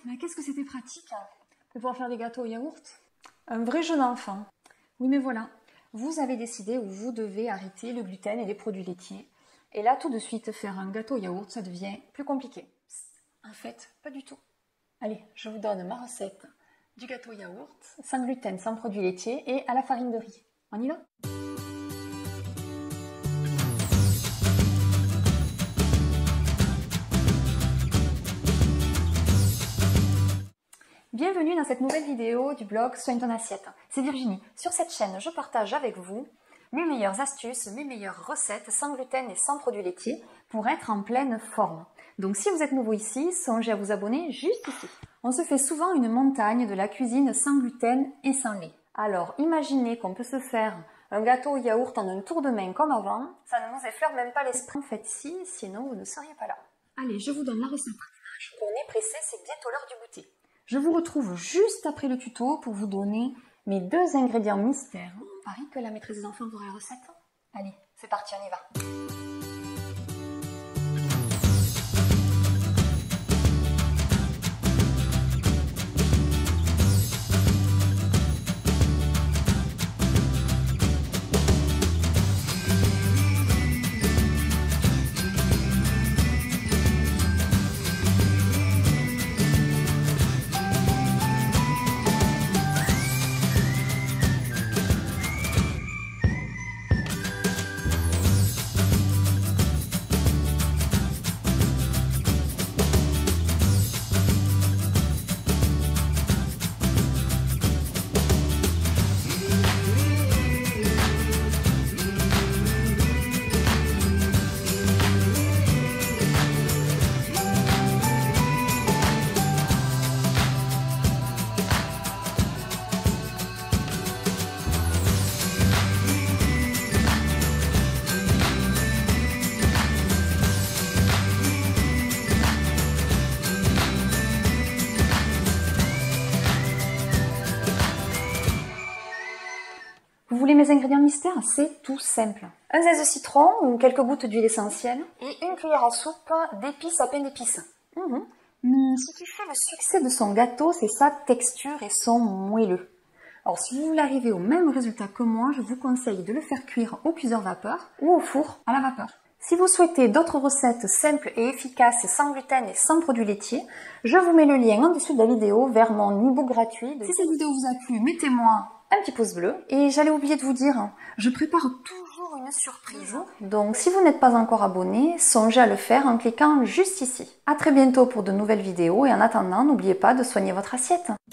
Mais qu'est-ce que c'était pratique de pouvoir faire des gâteaux au yaourt? Un vrai jeu d'enfant. Oui, mais voilà, vous avez décidé où vous devez arrêter le gluten et les produits laitiers. Et là, tout de suite, faire un gâteau au yaourt, ça devient plus compliqué. En fait, pas du tout. Allez, je vous donne ma recette du gâteau au yaourt, sans gluten, sans produits laitiers et à la farine de riz. On y va? Bienvenue dans cette nouvelle vidéo du blog Soigne ton assiette. C'est Virginie. Sur cette chaîne, je partage avec vous mes meilleures astuces, mes meilleures recettes sans gluten et sans produits laitiers pour être en pleine forme. Donc si vous êtes nouveau ici, songez à vous abonner juste ici. On se fait souvent une montagne de la cuisine sans gluten et sans lait. Alors imaginez qu'on peut se faire un gâteau au yaourt en un tour de main comme avant, ça ne nous effleure même pas l'esprit. Faites-ci, sinon vous ne seriez pas là. Allez, je vous donne la recette. On est pressé, c'est bientôt l'heure du goûter. Je vous retrouve juste après le tuto pour vous donner mes 2 ingrédients mystères. On parie que la maîtresse des enfants aura la recette. Allez, c'est parti, on y va. Vous voulez mes ingrédients mystères? C'est tout simple. Un zeste de citron ou quelques gouttes d'huile essentielle et une cuillère à soupe d'épices à pain d'épices. Mais ce qui fait le succès de son gâteau, c'est sa texture et son moelleux. Alors si vous voulez arriver au même résultat que moi, je vous conseille de le faire cuire au cuiseur vapeur ou au four à la vapeur. Si vous souhaitez d'autres recettes simples et efficaces, sans gluten et sans produits laitiers, je vous mets le lien en dessous de la vidéo vers mon e-book gratuit. Si cette vidéo vous a plu, mettez-moi un petit pouce bleu. Et j'allais oublier de vous dire, je prépare toujours une surprise. Donc si vous n'êtes pas encore abonné, songez à le faire en cliquant juste ici. À très bientôt pour de nouvelles vidéos et en attendant, n'oubliez pas de soigner votre assiette.